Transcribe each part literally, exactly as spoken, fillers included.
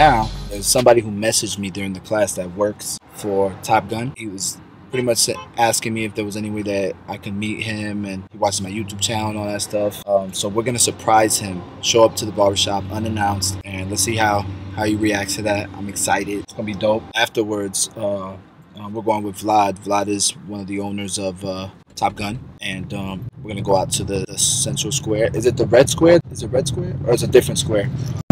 now, there's somebody who messaged me during the class that works for Top Gun. He was pretty much asking me if there was any way that I could meet him, and he watches my YouTube channel and all that stuff. Um, so we're gonna surprise him, show up to the barbershop unannounced, and let's see how how he reacts to that. I'm excited. It's gonna be dope. Afterwards, uh, uh, we're going with Vlad. Vlad is one of the owners of uh, Top Gun, and um, we're gonna go out to the, the Central Square. Is it the Red Square? Is it Red Square or is it a different square?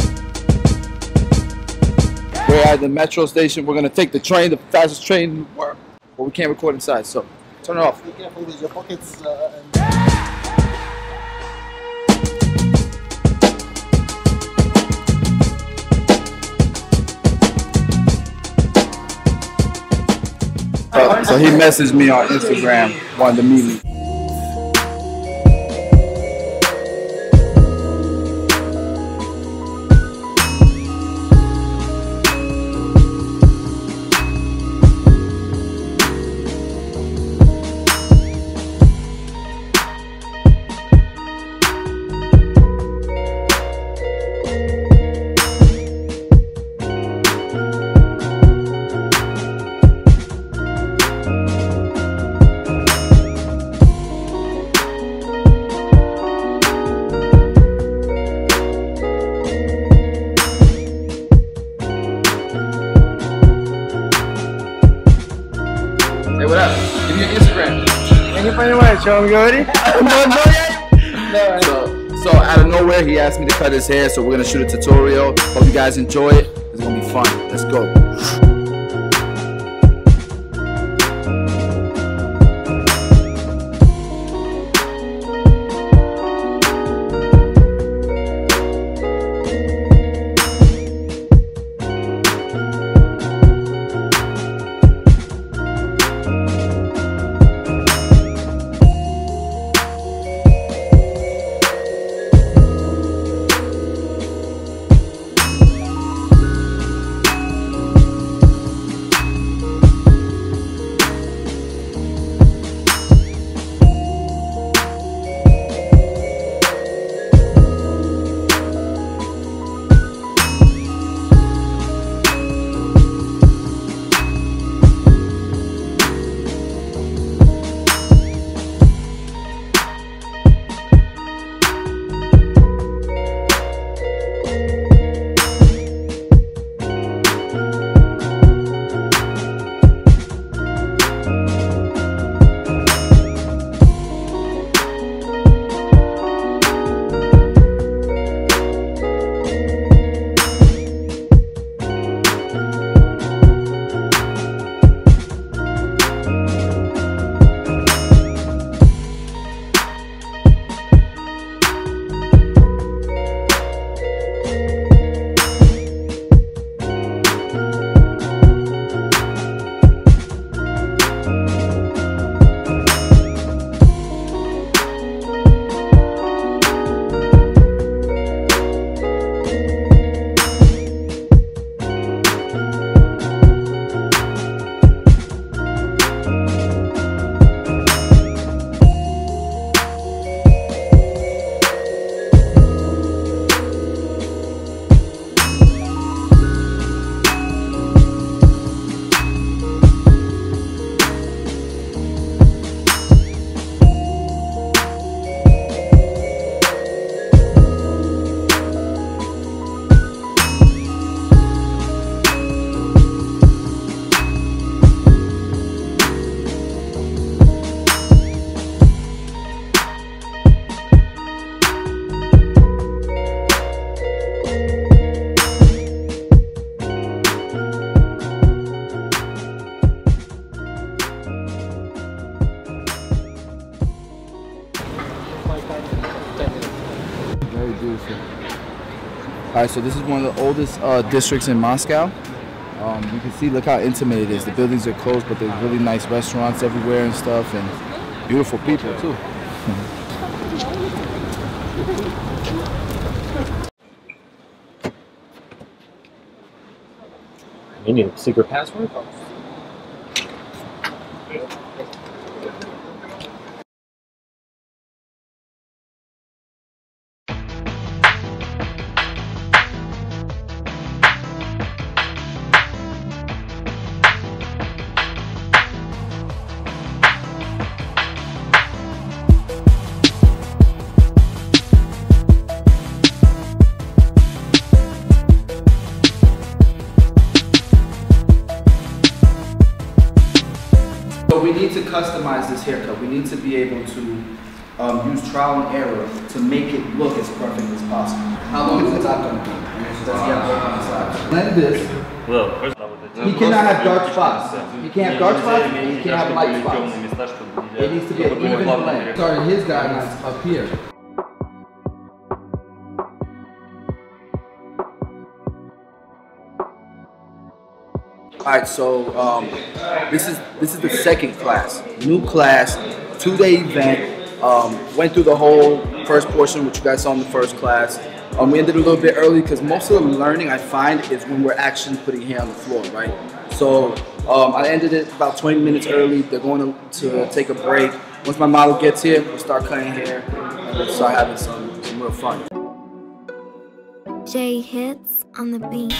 We're at the metro station. We're gonna take the train, the fastest train in the world. But we can't record inside, so turn it off. Be careful with your pockets. Uh, and Uh, so he messaged me on Instagram, wanted to meet me. Hey, what up? Give me your Instagram. Can you find my show me already? no, no, yeah. No. So, so out of nowhere, he asked me to cut his hair, so we're gonna shoot a tutorial. Hope you guys enjoy it. It's gonna be fun. Let's go. Very beautiful. All right, so this is one of the oldest uh, districts in Moscow. Um, you can see, look how intimate it is. The buildings are closed, but there's really nice restaurants everywhere and stuff, and beautiful people too. You need a secret password? So we need to customize this haircut. We need to be able to um, use trial and error to make it look as perfect as possible. How long is the top going to be? Does he have work on the side? Blend this. He cannot have dark spots. He can't have dark spots, and he can't have light spots. It needs to be an even blend. Starting his guidelines up here. Alright, so um, this is this is the second class. New class, two-day event. Um, went through the whole first portion, which you guys saw in the first class. Um, we ended a little bit early because most of the learning I find is when we're actually putting hair on the floor, right? So um, I ended it about twenty minutes early. They're going to, to take a break. Once my model gets here, we'll start cutting hair and we'll start having some, some real fun. Jay hits on the beat.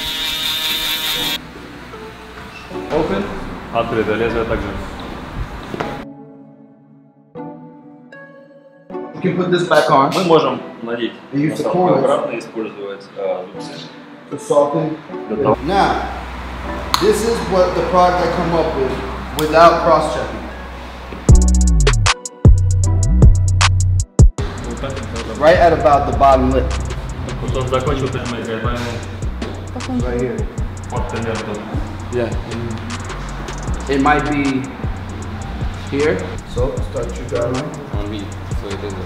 Open. Открыто, лезвие также. You can put this back on. Мы можем надеть use the corners. Обратно использовать лупсы. To soften. Now, this is what the product I come up with without cross-checking. Right at about the bottom lip. Кусок закончил, поэтому right here. вот примерно. Yeah. It might be here. So start your guideline. On me, so it is.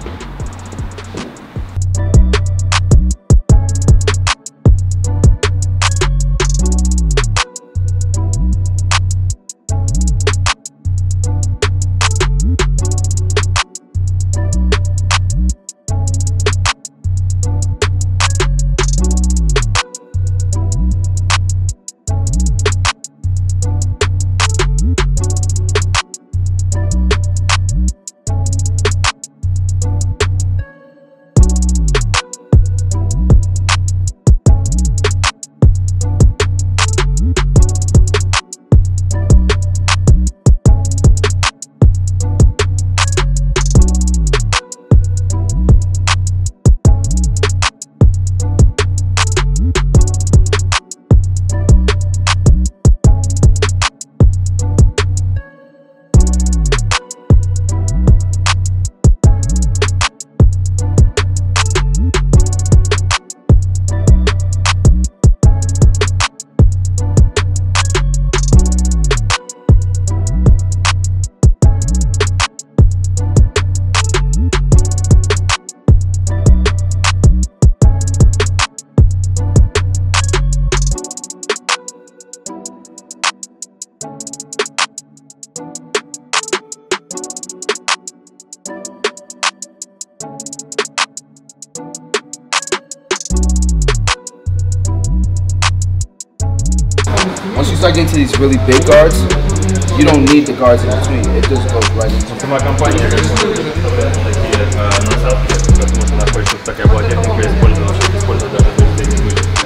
Once you start getting to these really big guards, you don't need the guards in between. It just goes right into. Сама компания такие насадки, потому что она хочет, чтобы такая была техника использована, чтобы использовать даже если не будет.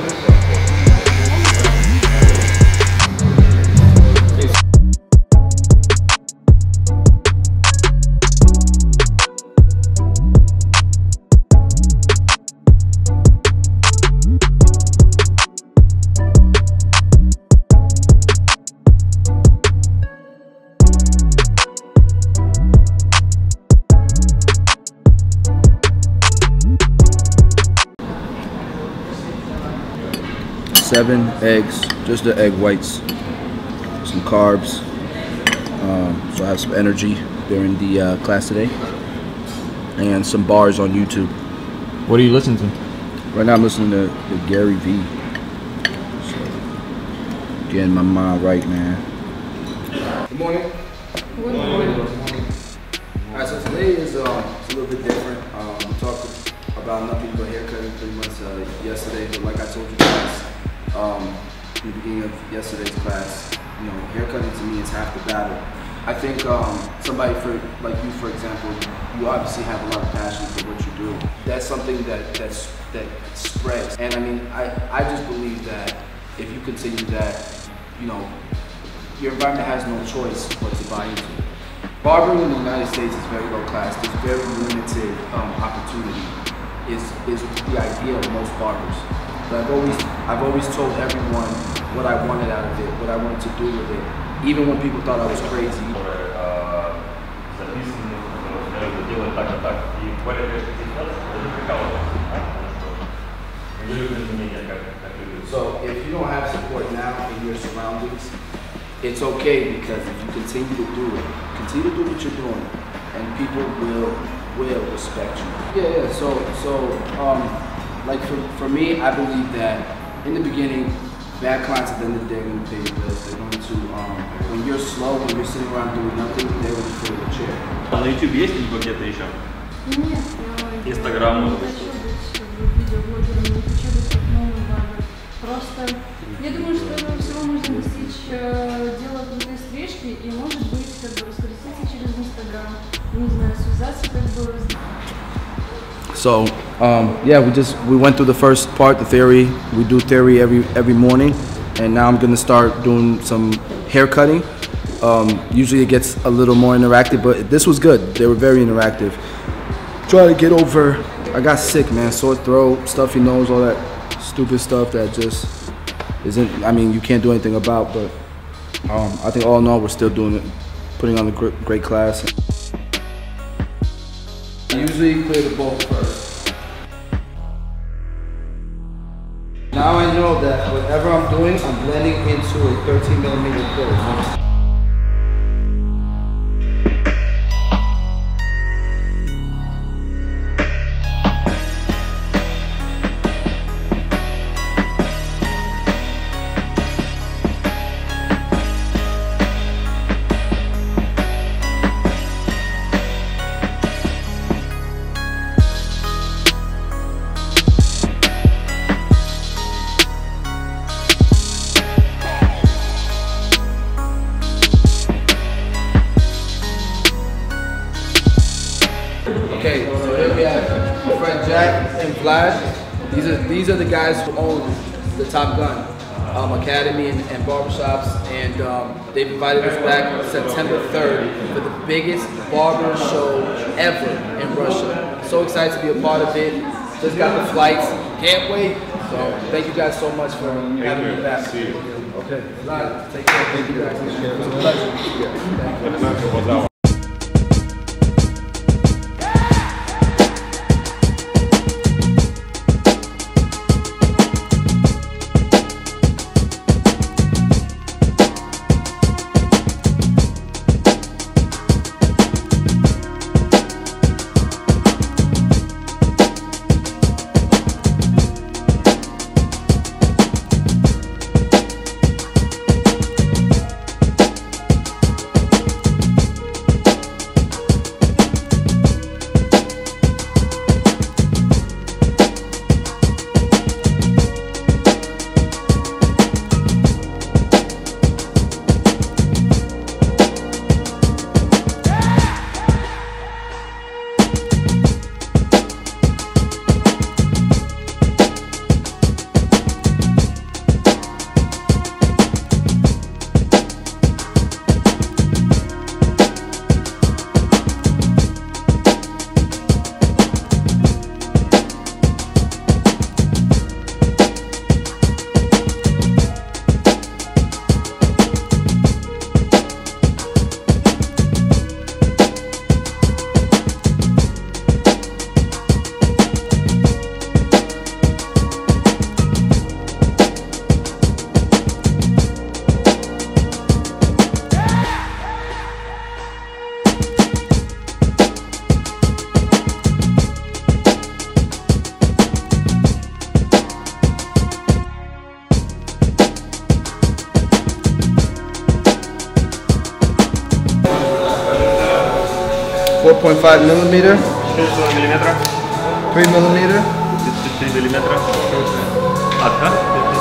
Seven eggs, just the egg whites, some carbs, um, so I have some energy during the uh, class today, and some bars on YouTube. What are you listening to? Right now I'm listening to, to Gary Vee. So, getting my mind right, man. Good morning. Good morning. Alright, so today is uh, it's a little bit different. Um, we talked about nothing but haircutting pretty much uh, yesterday, but like I told you guys, Um, in the beginning of yesterday's class, you know, haircutting to me is half the battle. I think um, somebody for like you, for example, you obviously have a lot of passion for what you do. That's something that that's that spreads. And I mean, I I just believe that if you continue that, you know, your environment has no choice but to buy into it. Barbering in the United States is very low class. There's very limited um, opportunity. Is is the idea of most barbers. But I've always, I've always told everyone what I wanted out of it, what I wanted to do with it, even when people thought I was crazy. So if you don't have support now in your surroundings, it's okay, because if you continue to do it, continue to do what you're doing, and people will will respect you. Yeah, yeah. So so um, like for for me, I believe that in the beginning, bad clients at the end of the day are going to pay your bills. They're going to um, when you're slow, when you're sitting around doing nothing, they're going to fill your chair. А на YouTube есть либо где-то еще? Нет, я Инстаграм. не хочу быть видеоблогером, не хочу быть как новый блогер. Просто я думаю, что этого всего можно достичь, делая крутые стрижки, и может быть как бы раскрутиться через Инстаграм, не знаю, связаться как бы. So um, yeah, we just we went through the first part, the theory. We do theory every every morning, and now I'm gonna start doing some hair cutting. Um, usually it gets a little more interactive, but this was good. They were very interactive. Try to get over. I got sick, man. Sore throat, stuffy nose, all that stupid stuff that just isn't. I mean, you can't do anything about. But um, I think all in all, we're still doing it, putting on a great, great class. I usually clear the bowl first. Now I know that whatever I'm doing, I'm blending into a thirteen millimeter clip. Okay, so here we have my friend Jack and Vlad. These are these are the guys who own the Top Gun um, Academy and, and barbershops, and um, they've invited us back September third for the biggest barber show ever in Russia. So excited to be a part of it. Just got the flights, can't wait. So thank you guys so much for having me back. See you. Okay, Vlad, take care. Thank you guys. It was a pleasure. Thank you. four point five millimeter, three millimeter. три миллиметра. Ага.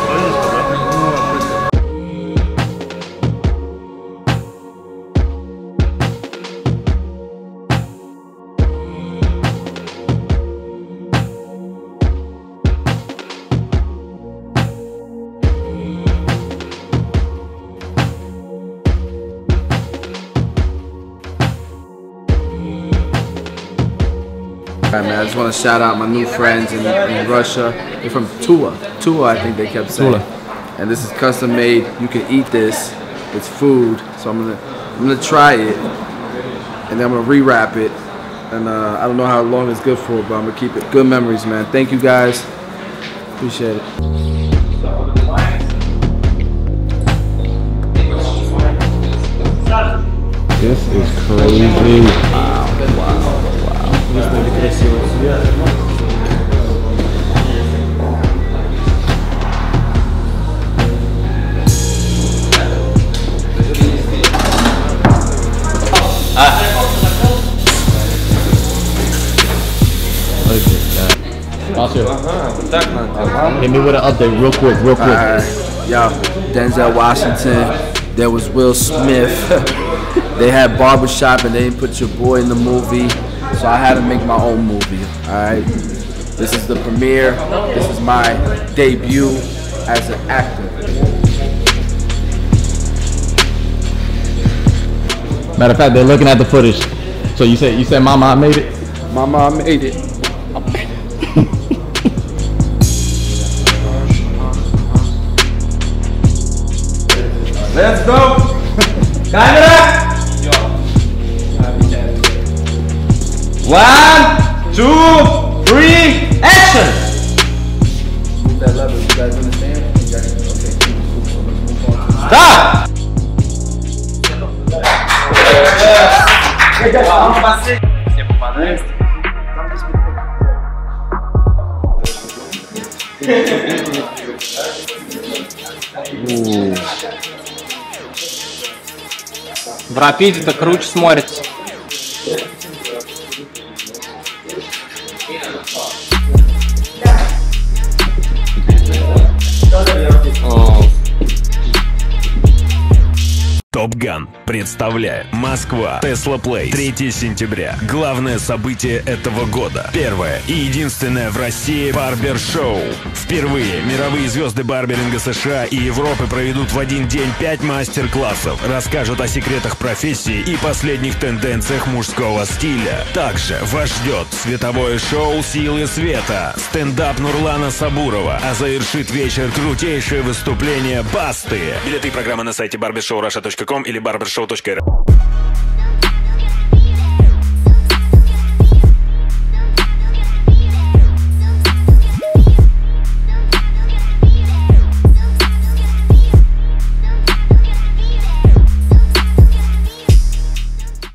Alright, man, I just want to shout out my new friends in, in Russia. They're from Tula. Tula, I think they kept saying. Tula. And this is custom made. You can eat this. It's food, so I'm gonna I'm gonna try it, and then I'm gonna rewrap it. And uh, I don't know how long it's good for, but I'm gonna keep it. Good memories, man. Thank you guys. Appreciate it. This is crazy. Wow, wow, hit me with an update real quick, real quick. Alright, yo, Denzel Washington. There was Will Smith. They had Barbershop and they didn't put your boy in the movie, so I had to make my own movie. Alright, this is the premiere. This is my debut as an actor. Matter of fact, they're looking at the footage. So you said you said Mama, I made it. Mama, I made it. Let's go! Camera! One, two, three, action! Move that lever, you guys understand? You guys, okay, cool, cool. So let's move on to Stop! В рапиде-то круче смотрится. Top Gun представляет Москва, Tesla Play, третьего сентября. Главное событие этого года. Первое и единственное в России барбер-шоу. Впервые мировые звезды барберинга США и Европы проведут в один день пять мастер-классов, расскажут о секретах профессии и последних тенденциях мужского стиля. Также вас ждет световое шоу «Силы света», стендап Нурлана Сабурова, а завершит вечер крутейшее выступление Басты. Билеты и программы на сайте барбершоу раша точка ком или барбершоу точка эр.